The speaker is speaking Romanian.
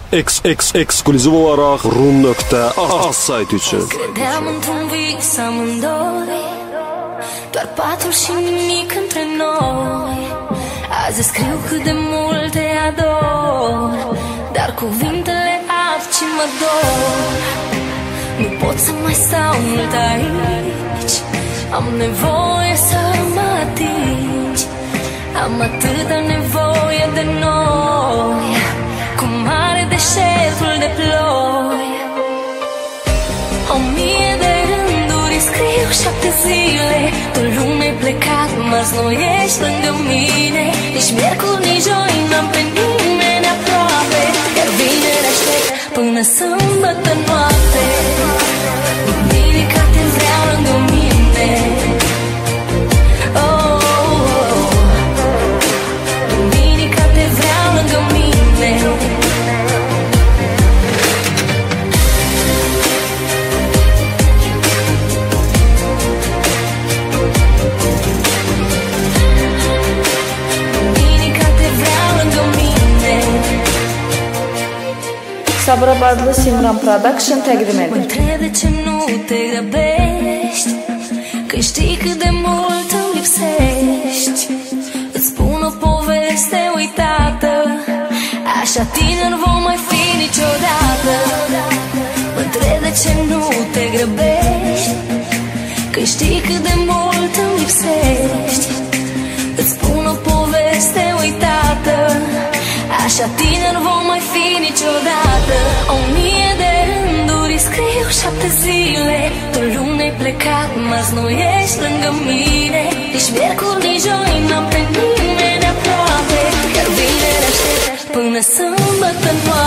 Exclusiv olarak Rum.az site için. Credeam într-un vis amândoi, doar patul și nimic între noi. Azi scriu cât de mult te ador, dar cuvintele ard și mă dor. Nu pot să mai stau mult aici, am nevoie să mă atingi. Am atâta nevoie de noi, cum are deșertul de ploi. 1000 de rânduri scriu 7 zile, tu lume plecat, mă znoiești lângă mine. Nici miercuri, nici joi, n-am pe nimeni aproape, iar vineri aștept până sâmbătă noapte. Duminica te vreau lângă mine. Duminica te vreau lângă mine. Sabirabadlı Simran Production təqdim edir. Mă întreb de ce nu te grăbești, că știi cât de mult îmi lipsești. Îți spun o poveste uitată, așa tineri vom mai fi niciodată. Mă întreb de ce nu te grăbești, că știi cât de mult îmi lipsești. Îți spun o poveste uitată, așa tineri vom mai fi niciodată. 1000 de rânduri scriu 7 zile, tu luni ai plecat, mă znoiești lângă mine. Nici miercuri, nici joi, n-am pe nimeni aproape, iar vineri aștept până sâmbătă noapte.